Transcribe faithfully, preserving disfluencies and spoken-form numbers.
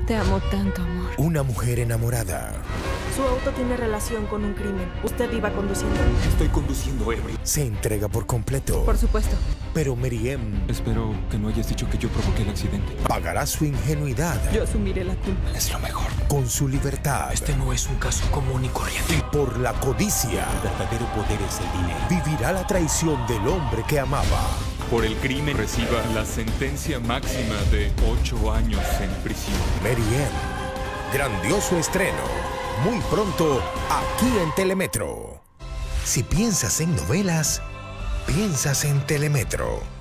Te amo tanto, amor. Una mujer enamorada. Su auto tiene relación con un crimen. Usted iba conduciendo. Estoy conduciendo ebrio. Se entrega por completo. Por supuesto. Pero Meriem Espero que no hayas dicho que yo provoqué el accidente. pagará su ingenuidad Yo asumiré la culpa. Es lo mejor. con su libertad. Este no es un caso común y corriente. Por la codicia El verdadero poder es el dinero. vivirá la traición del hombre que amaba. Por el crimen reciba la sentencia máxima de ocho años en prisión. Meriem. Grandioso estreno. Muy pronto, aquí en Telemetro. Si piensas en novelas, piensas en Telemetro.